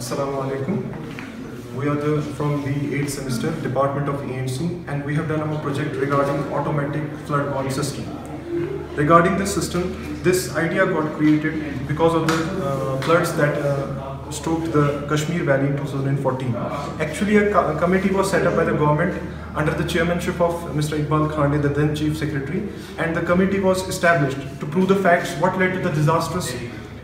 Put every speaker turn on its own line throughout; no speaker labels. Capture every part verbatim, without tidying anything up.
Assalamu alaikum. We are the, from the eighth semester, Department of E N C, and we have done our project regarding automatic flood wall system. Regarding this system, this idea got created because of the uh, floods that uh, stroked the Kashmir Valley in two thousand fourteen. Actually, a, co a committee was set up by the government under the chairmanship of Mister Iqbal Khande, the then Chief Secretary, and the committee was established to prove the facts what led to the disastrous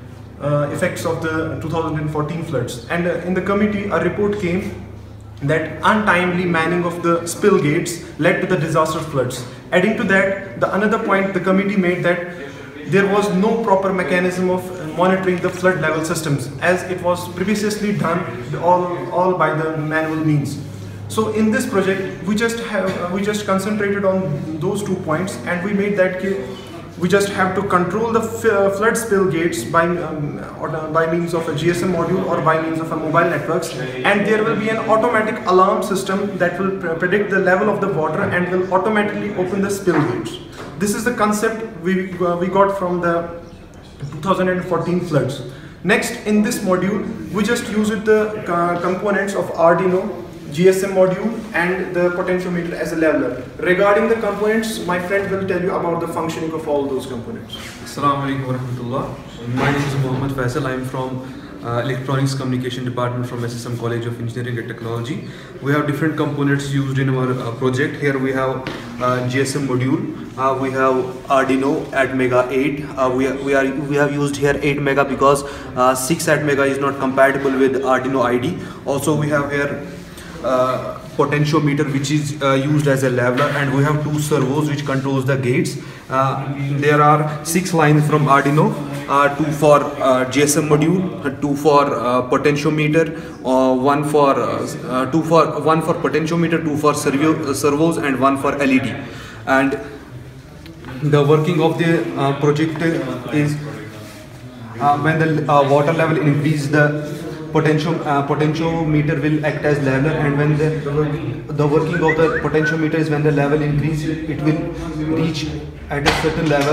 Uh, effects of the two thousand fourteen floods. And uh, in the committee, a report came that untimely manning of the spill gates led to the disastrous floods. Adding to that, the another point the committee made that there was no proper mechanism of monitoring the flood level systems, as it was previously done all, all by the manual means. So in this project, we just have uh, we just concentrated on those two points, and we made that we just have to control the flood spill gates by um, or by means of a G S M module or by means of a mobile networks, and there will be an automatic alarm system that will pr predict the level of the water and will automatically open the spill gates. This is the concept we uh, we got from the two thousand fourteen floods. Next, in this module, we just used the uh, components of Arduino, G S M module, and the potentiometer as a leveler. Regarding the components, my friend will tell you about the functioning of all those components.
Assalamu alaikum wa rahmatullah. My name is Mohammed Faisal. I am from uh, Electronics Communication Department from S S M College of Engineering and Technology. We have different components used in our uh, project. Here we have uh, G S M module. Uh, we have Arduino ATmega eight. Uh, we, are, we, are, we have used here eight mega because uh, six ATmega is not compatible with Arduino I D. Also we have here Uh, potentiometer, which is uh, used as a leveler, and we have two servos which controls the gates. Uh, there are six lines from Arduino, uh, two for uh, G S M module, two for uh, potentiometer, uh, one for uh, two for one for potentiometer, two for servo, uh, servos, and one for L E D. And the working of the uh, project is uh, when the uh, water level increases, the Potential, uh, potentiometer will act as leveler, and when the, the working of the potentiometer is when the level increases, it will reach at a certain level.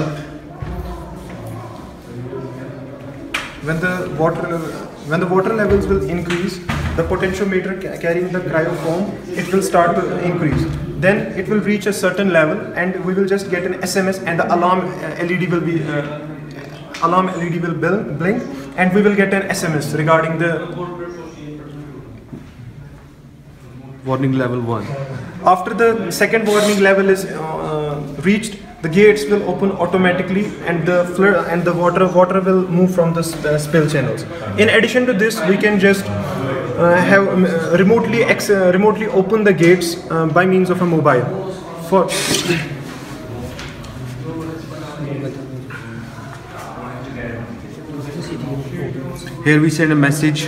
When the water when the water levels will increase, the potentiometer ca carrying the cryofoam, it will start to increase. Then it will reach a certain level, and we will just get an S M S, and the alarm uh, L E D will be uh, alarm L E D will blink, and we will get an S M S regarding the
warning level one.
After the second warning level is uh, reached, the gates will open automatically, and the flood and the water water will move from the uh, spill channels. In addition to this, we can just uh, have um, remotely ex uh, remotely open the gates uh, by means of a mobile. For
Here we send a message.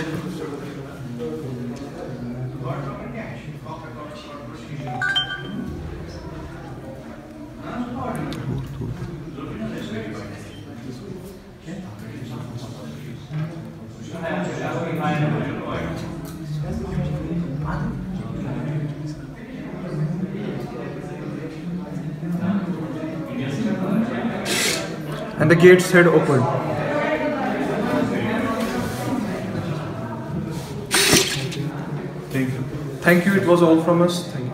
And the gates had opened.
Thank you.
Thank you. It was all from us. Thank you.